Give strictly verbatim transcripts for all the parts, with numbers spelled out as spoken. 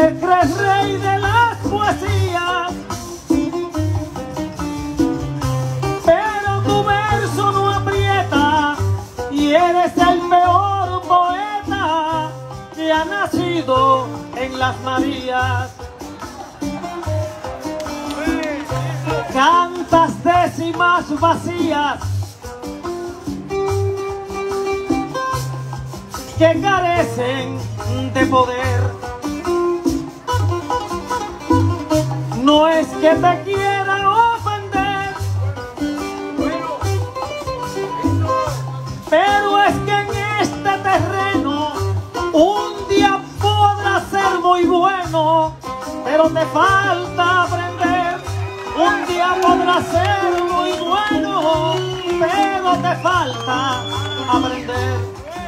te crees rey de las poesías, pero tu verso no aprieta y eres el peor poeta que ha nacido en las Marías. Cantas décimas vacías que carecen de poder. No es que te quiera ofender, pero es que en este terreno un día podrás ser muy bueno, pero te falta aprender. Un día podrás ser muy bueno, pero te falta aprender.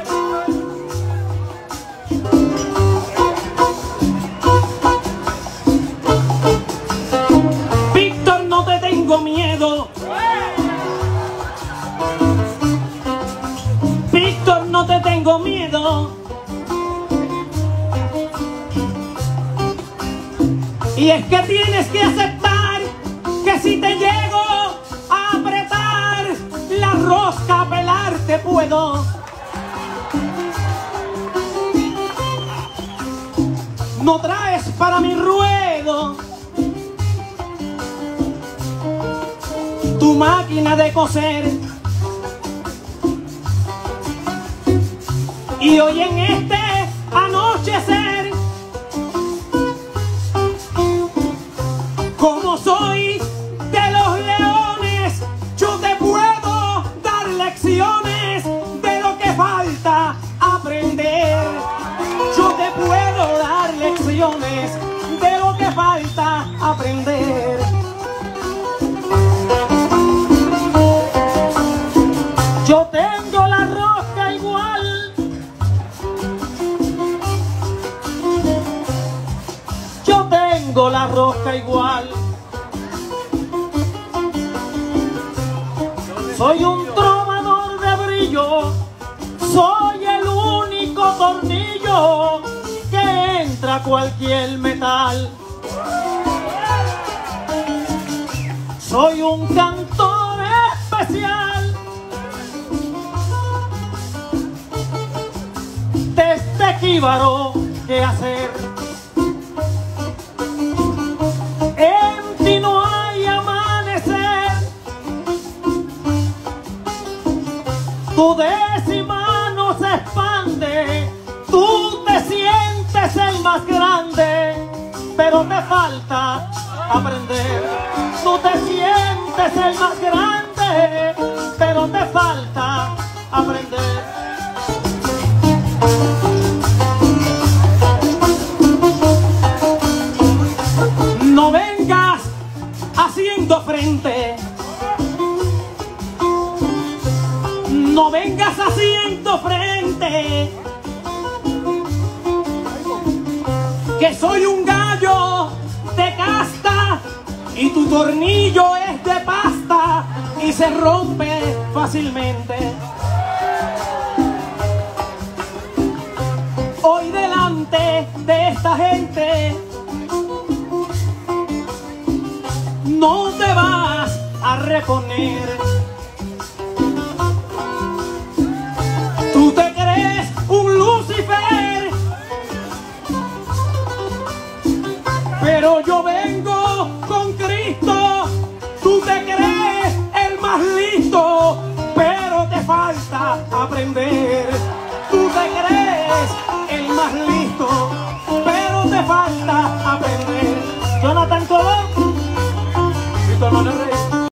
Víctor, no te tengo miedo. Víctor, no te tengo miedo. Y es que tienes que aceptar que si te llego a apretar la rosca, a pelarte puedo. No traes para mi ruedo tu máquina de coser. Y hoy en este anochecer, como soy de los leones, yo te puedo dar lecciones de lo que falta aprender. Yo te puedo dar lecciones de lo que falta aprender. Yo tengo la rosca igual, yo tengo la rosca igual. Soy un trovador de brillo, soy el único tornillo que entra a cualquier metal. Soy un cantor especial, de este jíbaro que hacer. En ti no hay amanecer, tu décima no se expande, tú te sientes el más grande, pero te falta aprender. Tú te sientes el más grande, pero te falta aprender. No vengas haciendo frente, no vengas haciendo frente, que soy un gallo de casta y tu tornillo es de pasta y se rompe fácilmente. Hoy delante de esta gente no te vas a reponer. Tú te crees un Lucifer, pero yo vengo con Cristo. Tú te crees el más listo, pero te falta aprender. Tú te crees el más listo, pero te falta